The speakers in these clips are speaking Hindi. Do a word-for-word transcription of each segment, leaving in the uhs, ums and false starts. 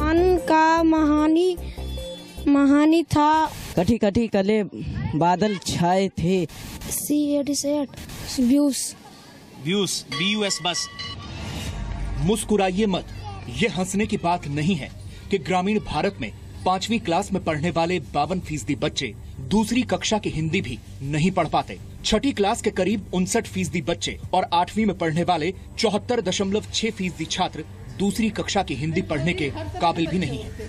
मान का महानी महानी था। कठी कठी कले बादल छाए थे। सी एटी set views views B U S bus. मुस्कुराइए मत, ये हंसने की बात नहीं है कि ग्रामीण भारत में पांचवी क्लास में पढ़ने वाले बावन फीसदी बच्चे दूसरी कक्षा की हिंदी भी नहीं पढ़ पाते। छठी क्लास के करीब उनसठ फीसदी बच्चे और आठवीं में पढ़ने वाले चौहत्तर दशमलव छह फीसदी छात्र दूसरी कक्षा की हिंदी पढ़ने के काबिल भी नहीं है।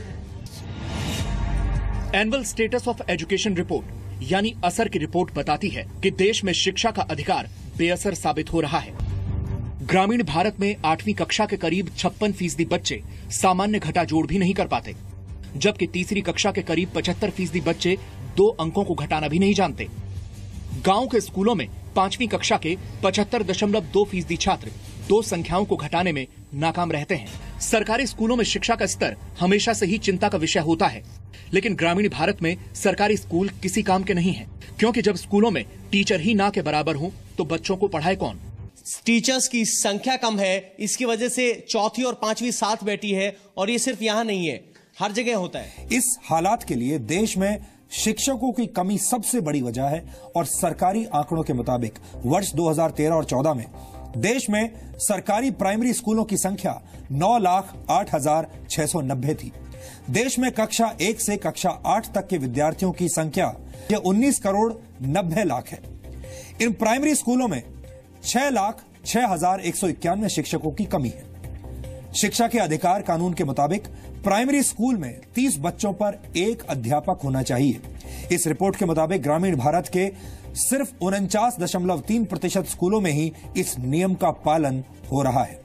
Annual status of education report यानी असर की रिपोर्ट बताती है कि देश में शिक्षा का अधिकार बेअसर साबित हो रहा है। ग्रामीण भारत में आठवीं कक्षा के करीब छप्पन फीसदी बच्चे सामान्य घटा जोड़ भी नहीं कर पाते, जबकि तीसरी कक्षा के करीब पचहत्तर फीसदी बच्चे दो अंकों को घटाना भी नहीं जानते। गांव के स्कूलों में पांचवी कक्षा के पचहत्तर दशमलव दो फीसदी छात्र दो संख्याओं को घटाने में नाकाम रहते हैं। सरकारी स्कूलों में शिक्षा का स्तर हमेशा से ही चिंता का विषय होता है, लेकिन ग्रामीण भारत में सरकारी स्कूल किसी काम के नहीं हैं, क्योंकि जब स्कूलों में टीचर ही ना के बराबर हो तो बच्चों को पढ़ाए कौन। टीचर्स की संख्या कम है, इसकी वजह से चौथी और पांचवी साथ बैठी है, और ये सिर्फ यहाँ नहीं है, हर जगह होता है। इस हालात के लिए देश में शिक्षकों की कमी सबसे बड़ी वजह है, और सरकारी आंकड़ों के मुताबिक वर्ष दो हज़ार तेरह और चौदह में देश में सरकारी प्राइमरी स्कूलों की संख्या नौ लाख आठ हजार छह सौ नब्बे थी। देश में कक्षा एक से कक्षा आठ तक के विद्यार्थियों की संख्या यह उन्नीस करोड़ नब्बे लाख है। इन प्राइमरी स्कूलों में छह लाख छह हजार एक सौ इक्यानवे शिक्षकों की कमी है। शिक्षा के अधिकार कानून के मुताबिक प्राइमरी स्कूल में तीस बच्चों पर एक अध्यापक होना चाहिए। इस रिपोर्ट के मुताबिक ग्रामीण भारत के सिर्फ उनचास दशमलव तीन प्रतिशत स्कूलों में ही इस नियम का पालन हो रहा है।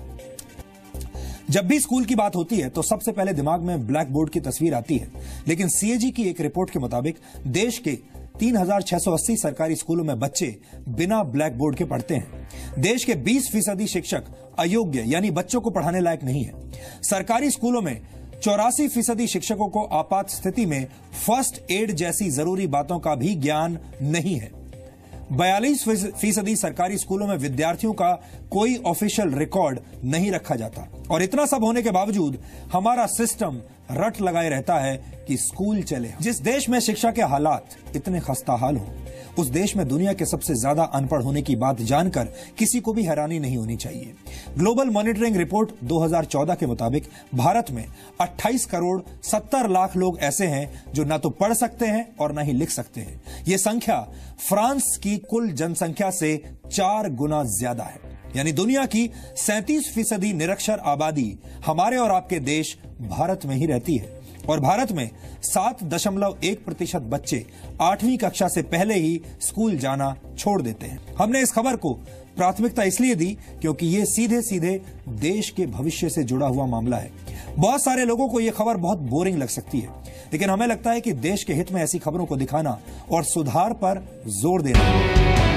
जब भी स्कूल की बात होती है तो सबसे पहले दिमाग में ब्लैक बोर्ड की तस्वीर आती है, लेकिन सीएजी की एक रिपोर्ट के मुताबिक देश के तीन हजार छह सौ अस्सी सरकारी स्कूलों में बच्चे बिना ब्लैक बोर्ड के पढ़ते हैं। देश के बीस फीसदी शिक्षक अयोग्य यानी बच्चों को पढ़ाने लायक नहीं है। सरकारी स्कूलों में चौरासी फीसदी शिक्षकों को आपात स्थिति में फर्स्ट एड जैसी जरूरी बातों का भी ज्ञान नहीं है। बयालीस फीसदी सरकारी स्कूलों में विद्यार्थियों का कोई ऑफिशियल रिकॉर्ड नहीं रखा जाता, और इतना सब होने के बावजूद हमारा सिस्टम रट लगाए रहता है कि स्कूल चले। जिस देश में शिक्षा के हालात इतने खस्ताहाल हो, उस देश में दुनिया के सबसे ज्यादा अनपढ़ होने की बात जानकर किसी को भी हैरानी नहीं होनी चाहिए। ग्लोबल मॉनिटरिंग रिपोर्ट दो हज़ार चौदह के मुताबिक भारत में अट्ठाईस करोड़ सत्तर लाख लोग ऐसे हैं जो ना तो पढ़ सकते हैं और ना ही लिख सकते हैं। यह संख्या फ्रांस की कुल जनसंख्या से चार गुना ज्यादा है। यानी दुनिया की सैंतीस फीसदी निरक्षर आबादी हमारे और आपके देश भारत में ही रहती है, और भारत में सात दशमलव एक प्रतिशत बच्चे आठवीं कक्षा से पहले ही स्कूल जाना छोड़ देते हैं। हमने इस खबर को प्राथमिकता इसलिए दी क्योंकि ये सीधे सीधे देश के भविष्य से जुड़ा हुआ मामला है। बहुत सारे लोगों को यह खबर बहुत बोरिंग लग सकती है, लेकिन हमें लगता है कि देश के हित में ऐसी खबरों को दिखाना और सुधार पर जोर देना